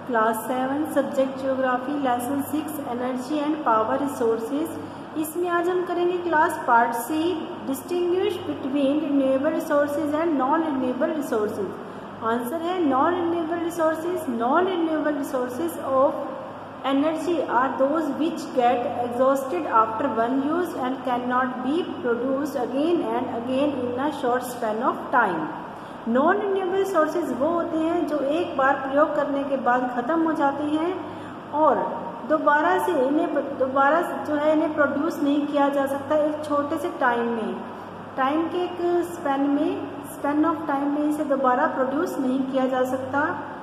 Class 7 subject geography lesson 6 energy and power resources. इसमें आज हम करेंगे class part C distinguish between renewable resources and non renewable resources. Answer है non renewable resources. Non renewable resources of energy are those which get exhausted after one use and can not be produced again and again in a short span of time. Non renewable sources वो होते हैं जो एक बार प्रयोग करने के बाद ख़त्म हो जाते हैं और दोबारा जो है इन्हें प्रोड्यूस नहीं किया जा सकता एक छोटे से टाइम के एक स्पैन ऑफ टाइम में इसे दोबारा प्रोड्यूस नहीं किया जा सकता।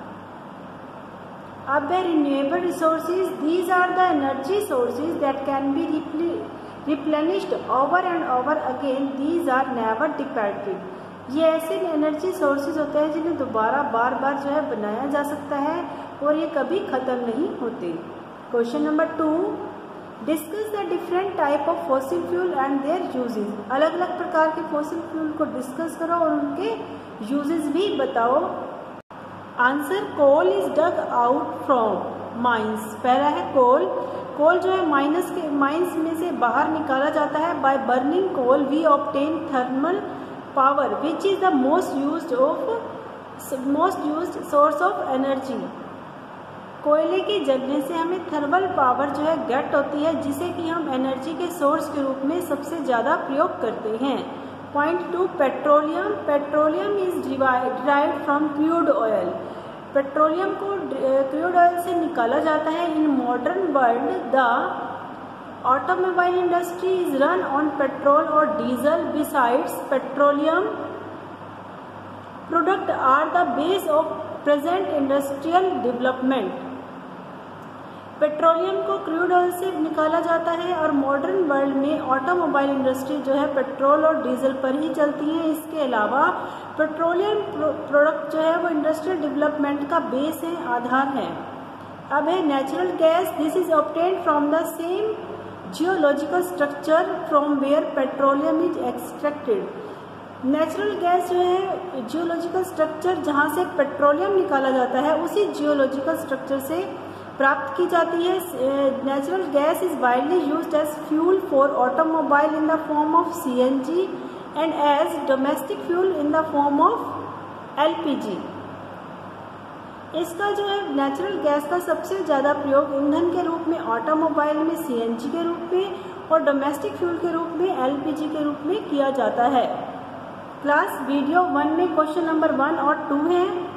अब renewable resources these are the energy sources that can be replenished over and over again. These are never depleted. ये ऐसे एनर्जी सोर्सेज होते हैं जिन्हें दोबारा बार बार जो है बनाया जा सकता है और ये कभी ख़त्म नहीं होते। Question number 2, discuss the different type of fossil fuel and their uses. अलग अलग प्रकार के फॉसिल फ्यूल को डिस्कस करो और उनके यूजेज भी बताओ। Answer coal is dug out from mines. पहला है कोल। कोल जो है माइंस में से बाहर निकाला जाता है। By burning coal we obtain thermal power which is the most used source of energy। कोयले के जलने से हमें थर्मल पावर जो है गेट होती है जिसे कि हम एनर्जी के सोर्स के रूप में सबसे ज़्यादा प्रयोग करते हैं। Point 2, petroleum. Petroleum is derived from crude oil. Petroleum को क्रूड ऑयल से निकाला जाता है। In modern world the automobile industry is run on petrol और diesel. Besides petroleum product are the base of present industrial development. Petroleum को crude oil से निकाला जाता है और मॉडर्न वर्ल्ड में ऑटोमोबाइल इंडस्ट्री जो है पेट्रोल और डीजल पर ही चलती है। इसके अलावा पेट्रोलियम प्रोडक्ट जो है वो इंडस्ट्रियल डेवलपमेंट का बेस है, आधार है। अब है natural gas. This is obtained from the same geological structure from where petroleum is extracted. Natural gas जो है जियोलॉजिकल स्ट्रक्चर जहाँ से पेट्रोलियम निकाला जाता है उसी जियोलॉजिकल स्ट्रक्चर से प्राप्त की जाती है। Natural gas is widely used as fuel for automobile in the form of CNG and as domestic fuel in the form of LPG। इसका जो है नेचुरल गैस का सबसे ज़्यादा प्रयोग ईंधन के रूप में ऑटोमोबाइल में CNG के रूप में और डोमेस्टिक फ्यूल के रूप में LPG के रूप में किया जाता है। क्लास वीडियो 1 में क्वेश्चन नंबर 1 और 2 है।